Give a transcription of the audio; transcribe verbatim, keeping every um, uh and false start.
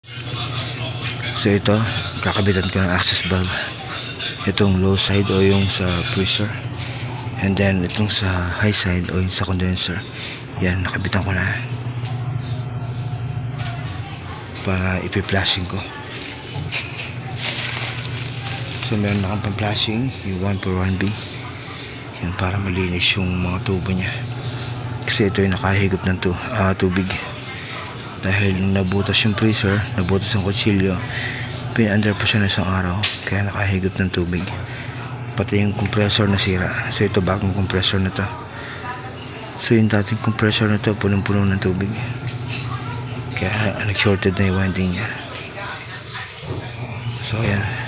So ito, kakabitan ko ng access valve. Itong low side o yung sa freezer, and then itong sa high side o yung sa condenser. Yan, nakabitan ko na para ipi-flashing ko. So meron na akong pang-flashing, yung one for one B. Yan, para malinis yung mga tubo niya. Kasi ito yung nakahigop ng tu uh, tubig. Dahil nabutas yung freezer, nabutas yung kutsilyo, pin-under po siya na isang araw, kaya nakahigop ng tubig. Pati yung compressor nasira. So ito bagong compressor na to. So yung dating compressor na to punong-puno ng tubig, kaya nag-shorted na yung winding niya. So ayan.